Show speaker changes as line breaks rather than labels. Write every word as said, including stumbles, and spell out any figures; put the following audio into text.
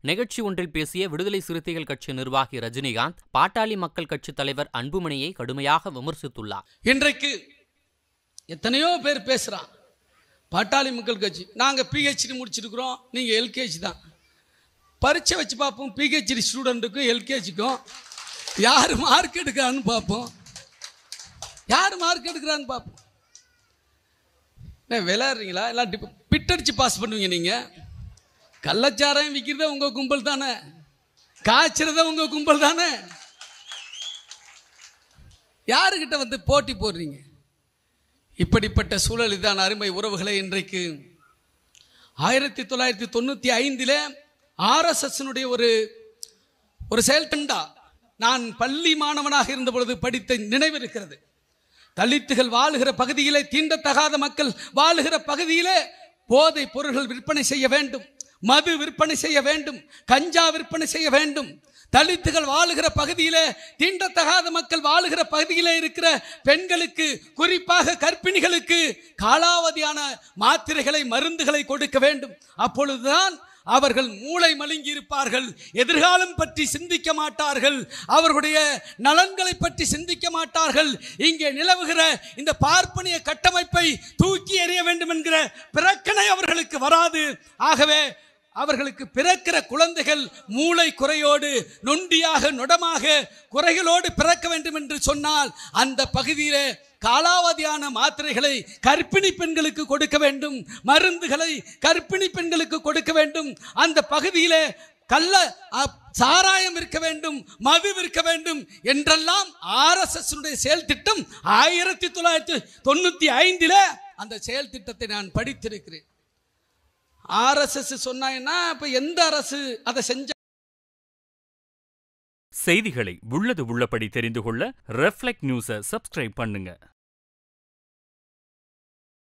நிகழ்ச்சி ஒன்றில் பேசிய விடுதலை சிறுத்தைகள் கட்சி நிர்வாகி ரஜினிகாந்த் பாட்டாளி மக்கள் கட்சி தலைவர் அன்புமணியை கடுமையாக விமர்சித்துள்ளார்.
இன்றைக்கு எத்தனையோ பேர் பேசுறான் பாட்டாளி மக்கள் கட்சி, நாங்க பிஹெச்டி முடிச்சிருக்கிறோம், நீங்க எல்கேஜி தான். பரீட்சை வச்சு பார்ப்போம், பிஹெச்டி ஸ்டூடெண்ட்டுக்கும் எல்கேஜிக்கும் யார் மார்க் எடுக்கிறான்னு பார்ப்போம், யார் மார்க் எடுக்கிறான்னு பார்ப்போம். விளையாடுறீங்களா? எல்லாம் பிட்டடிச்சு பாஸ் பண்ணுவீங்க. நீங்க கள்ளச்சாராயம் விற்கிறத உங்க கும்பல் தானே, காய்ச்சறத உங்க கும்பல் தானே. யாருக்கிட்ட வந்து போட்டி போடுறீங்க? இப்படிப்பட்ட சூழல் தான் அருமை உறவுகளை. இன்றைக்கு ஆயிரத்தி தொள்ளாயிரத்தி தொண்ணூத்தி ஐந்துல ஆர்எஸ்எஸ் ஒரு ஒரு செயல்தண்டா நான் பள்ளி மாணவனாக இருந்த பொழுது படித்த நினைவு இருக்கிறது. தலித்துகள் வாழுகிற பகுதியிலே, தீண்டத்தகாத மக்கள் வாழுகிற பகுதியிலே போதை பொருள்கள் விற்பனை செய்ய வேண்டும், மது விற்பனை செய்ய வேண்டும், கஞ்சா விற்பனை செய்ய வேண்டும். தலித்துகள் வாழுகிற பகுதியிலே, தீண்டத்தகாத மக்கள் வாழுகிற பகுதியிலே இருக்கிற பெண்களுக்கு, குறிப்பாக கர்ப்பிணிகளுக்கு காலாவதியான மாத்திரைகளை, மருந்துகளை கொடுக்க வேண்டும். அப்பொழுதுதான் அவர்கள் மூளை மழுங்கி இருப்பார்கள், எதிர்காலம் பற்றி சிந்திக்க மாட்டார்கள், அவர்களுடைய நலன்களை பற்றி சிந்திக்க மாட்டார்கள். இங்கே நிலவுகிற இந்த பார்ப்பனிய கட்டமைப்பை தூக்கி எறிய வேண்டும் என்கிற பிரக்கனை அவர்களுக்கு வராது. ஆகவே அவர்களுக்கு பிறக்கிற குழந்தைகள் மூளை குறையோடு, நொண்டியாக, நொடமாக, குறைகளோடு பிறக்க வேண்டும் என்று சொன்னால் அந்த பகுதியிலே காலாவதியான மாத்திரைகளை கர்ப்பிணி பெண்களுக்கு கொடுக்க வேண்டும், மருந்துகளை கர்ப்பிணி பெண்களுக்கு கொடுக்க வேண்டும். அந்த பகுதியிலே கள்ள சாராயம் இருக்க வேண்டும், மது விற்க வேண்டும் என்றெல்லாம் ஆர்எஸ்எஸ் செயல் திட்டம் ஆயிரத்தி தொள்ளாயிரத்தி தொண்ணூத்தி ஐந்தில அந்த செயல் திட்டத்தை நான் படித்திருக்கிறேன். ஆர்எஸ்எஸ் சொன்னா இப்ப எந்த அரசு அதை செஞ்ச?
செய்திகளை உள்ளது உள்ளபடி தெரிந்து கொள்ள ரெஃப்ளெக்ட் நியூஸை சப்ஸ்கிரைப் பண்ணுங்க.